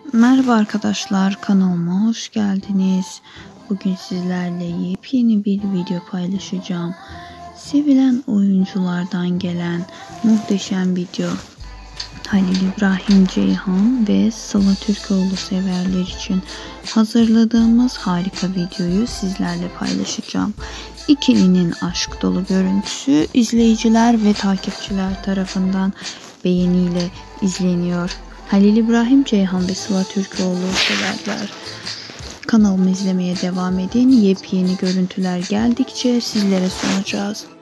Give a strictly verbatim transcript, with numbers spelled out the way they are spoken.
Merhaba arkadaşlar, kanalıma hoş geldiniz. Bugün sizlerle yepyeni bir video paylaşacağım. Sevilen oyunculardan gelen muhteşem video. Halil İbrahim Ceyhan ve Sıla Türkoğlu severler için hazırladığımız harika videoyu sizlerle paylaşacağım. İkilinin aşk dolu görüntüsü izleyiciler ve takipçiler tarafından beğeniyle izleniyor. Halil İbrahim Ceyhan ve Sıla Türkoğlu severler. Kanalımı izlemeye devam edin. Yepyeni görüntüler geldikçe sizlere sunacağız.